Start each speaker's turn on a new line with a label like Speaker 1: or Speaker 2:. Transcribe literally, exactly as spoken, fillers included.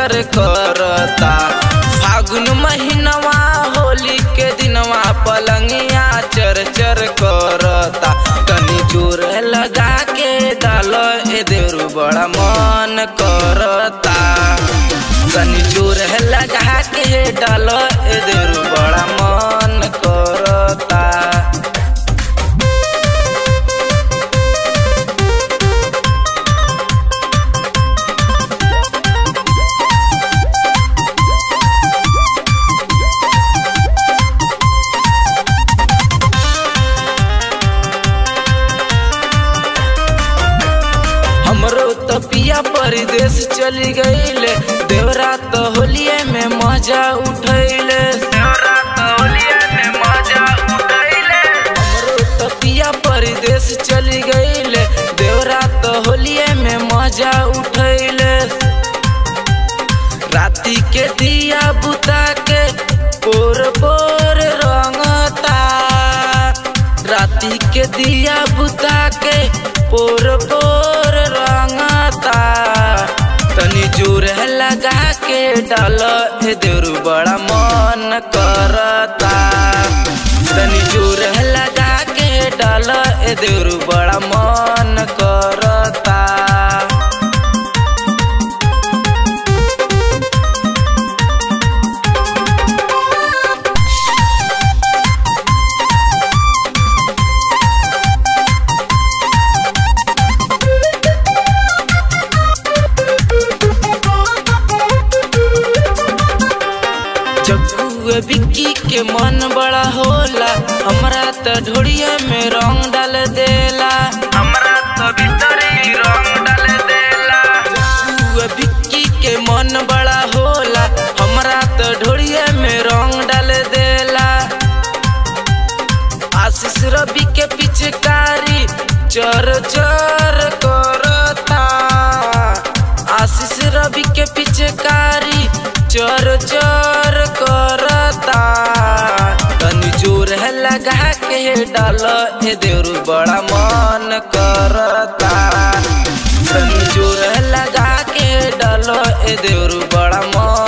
Speaker 1: चर करता। फागुन महीनवा होली के दिनवा पलंगिया चर चर करता। तनी जोर लगा के डाल ए देवरू बड़ा मन करता। तनी जोर लगा के डाल ए देवरू बड़ा मन करता। हमरो तो पिया परदेश चली गईले, देवरा तो होलिये में मजा उठैले। देवरा तो होलिये में मजा उठैले। हमरो तो पिया परदेश चली गईले, देवरा तो होलिये में मजा उठैले। राती के दिया बुता के पोर पोर रंगता। राती के दिया बुता के पोर पोर रंगता। तनी जोर लगा के डाल ए देवरू बड़ा मन करता। तनी जोर लगा के डाल ए देवरू बड़ा मन करता। जग्गू बिक्की के मन बड़ा होला, हमरा तो ढोड़िया में रंग डाल देला। हमरा तो भीतरी रंग डाल देला। जग्गू बिक्की के मन बड़ा होला, हमरा तो ढोड़िया में रंग डाल देला। आशीष रवि के पिचकारी चर चर करता। आशीष रवि के पिचकारी चर चर करता। तनी जोर लगा के डाल ए देवरू बड़ा मन करता। तनी जोर लगा के डाल ए देवरू बड़ा मन